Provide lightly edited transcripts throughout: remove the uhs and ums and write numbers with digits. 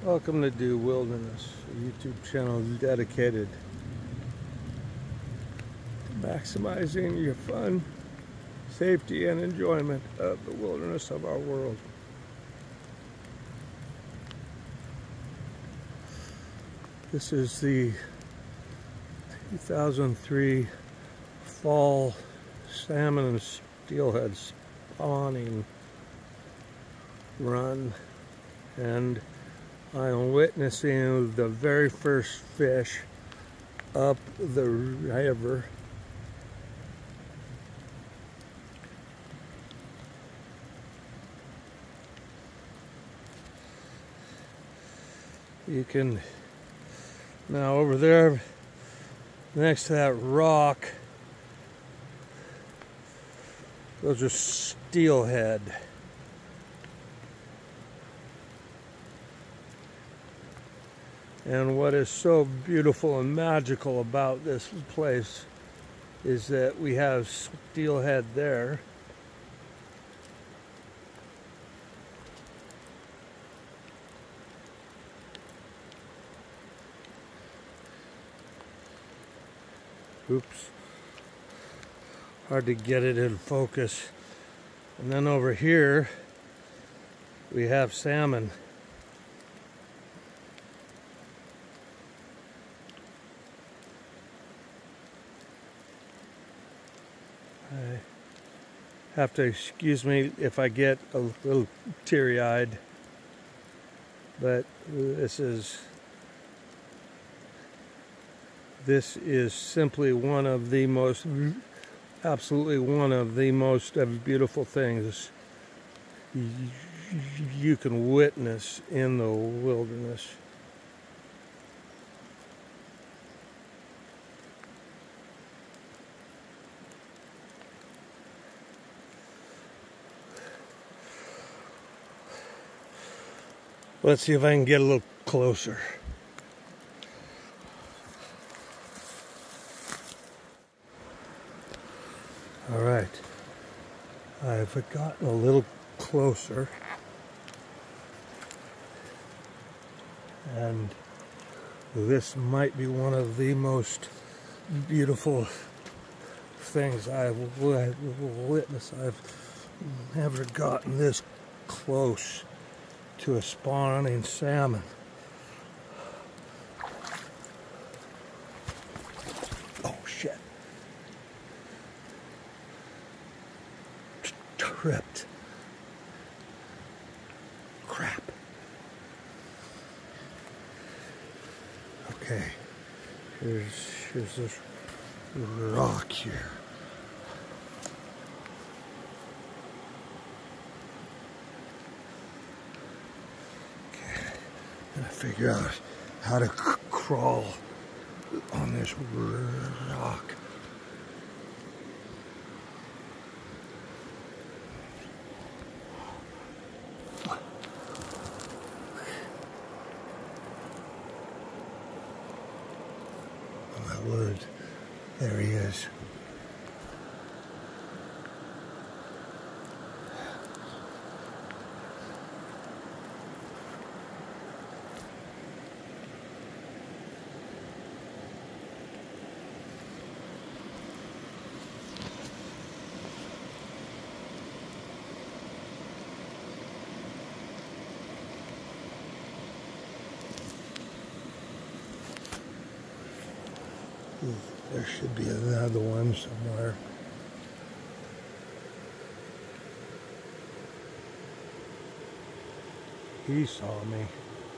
Welcome to Do Wilderness, a YouTube channel dedicated to maximizing your fun, safety, and enjoyment of the wilderness of our world. This is the 2003 Fall Salmon and Steelhead Spawning Run, and I am witnessing the very first fish up the river. You can, now over there next to that rock, those are steelhead. And what is so beautiful and magical about this place is that we have steelhead there. Oops. Hard to get it in focus. And then over here, we have salmon. I have to excuse me if I get a little teary-eyed, but this is simply one of the most, absolutely one of the most beautiful things you can witness in the wilderness. Let's see if I can get a little closer. All right, I've gotten a little closer, and this might be one of the most beautiful things I've witnessed. I've never gotten this close to a spawning salmon. Oh shit. Tripped. Crap. Okay. Here's this rock here. And I figure out how to crawl on this rock. Oh my word, there he is. There should be another one somewhere. He saw me.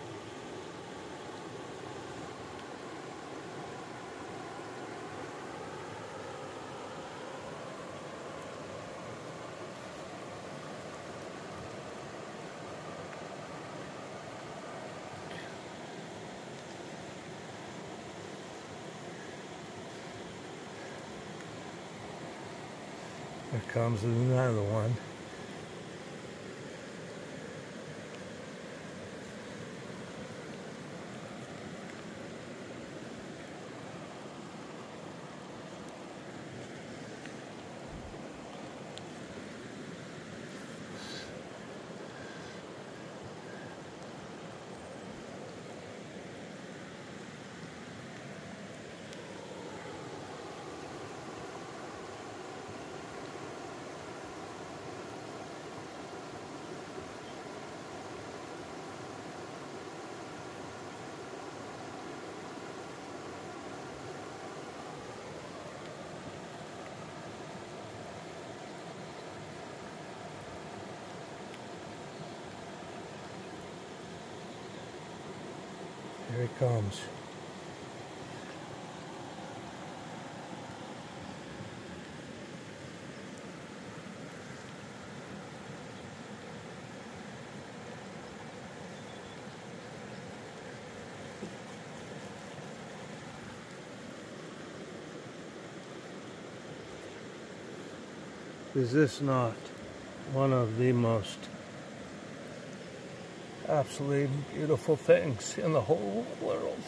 There comes another one. Here he comes. Is this not one of the most absolutely beautiful things in the whole world?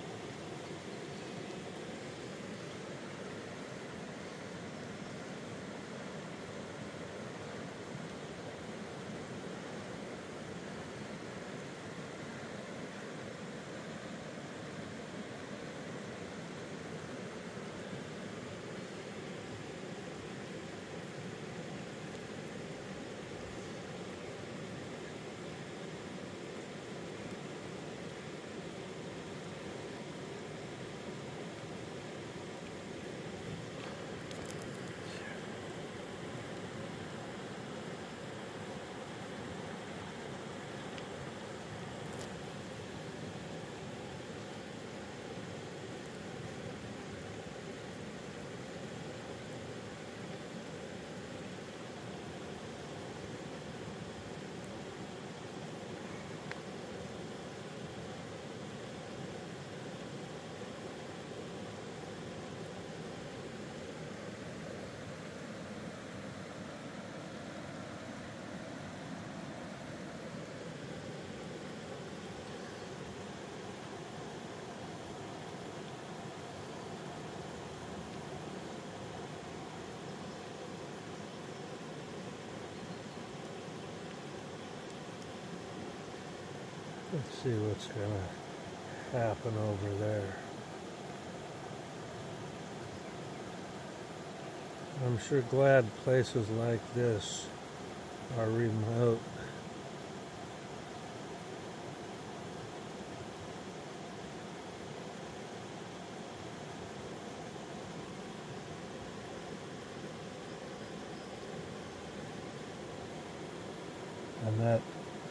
Let's see what's going to happen over there. I'm sure glad places like this are remote. And that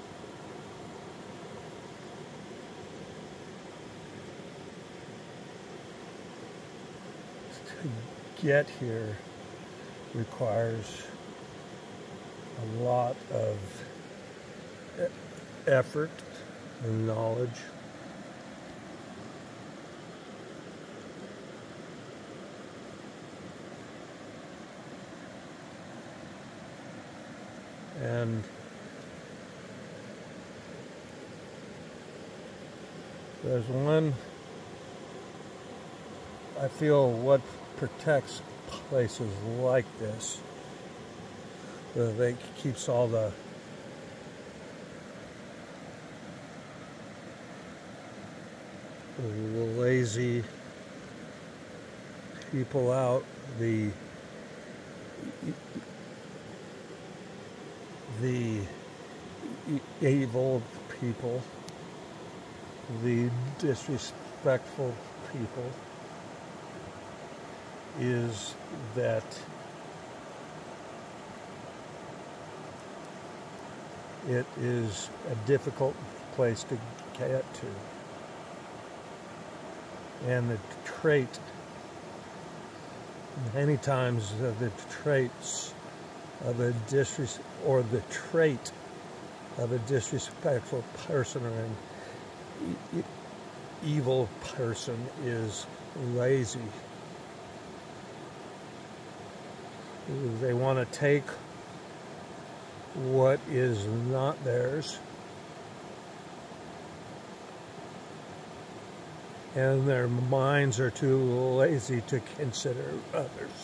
to get here requires a lot of effort and knowledge. And there's one, I feel, what protects places like this, that keeps all the lazy people out, the evil people, the disrespectful people, is that it is a difficult place to get to. And the trait, many times the traits of a trait of a disrespectful person or an evil person is lazy. They want to take what is not theirs and their minds are too lazy to consider others.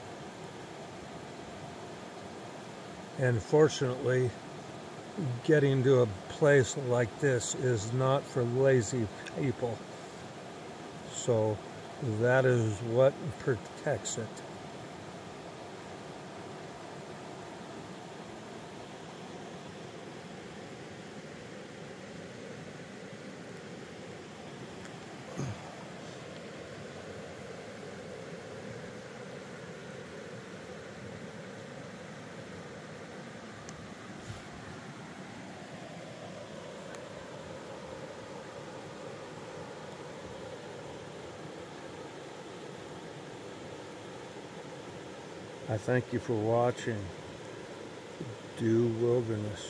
And fortunately, getting to a place like this is not for lazy people. So that is what protects it. I thank you for watching Dew Wilderness.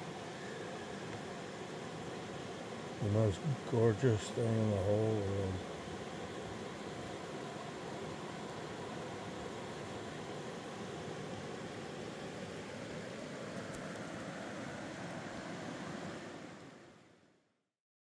The most gorgeous thing in the whole world.